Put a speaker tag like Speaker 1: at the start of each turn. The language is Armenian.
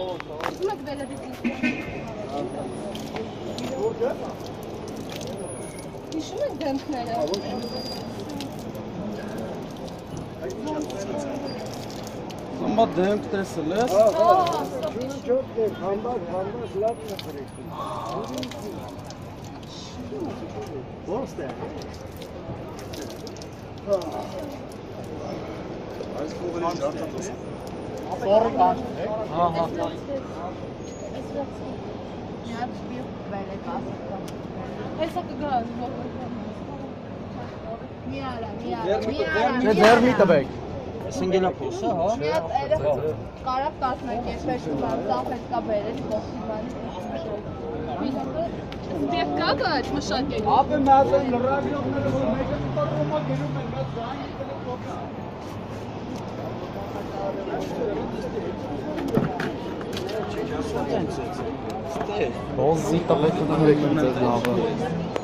Speaker 1: Smak böyle bir Düşünmek denkleri.
Speaker 2: Ama denk desiniz.
Speaker 3: Çok değil. Kamba slap yapıyorsun. Boş der.
Speaker 2: Sonra kan. Ha ha.
Speaker 1: Ja, bir böyle gaz. Hesap gaz.
Speaker 2: Ne der mi tabak? Singela posa ha.
Speaker 1: Միած երը կարապ 12 շուտով հետ կա բերել կողքիվանի Դե կակա այդ մշակել։
Speaker 2: Ապը մազեն լրագրողները որ մեկը տորոմա գնում են մեծ զանի կողքով Bozi tabak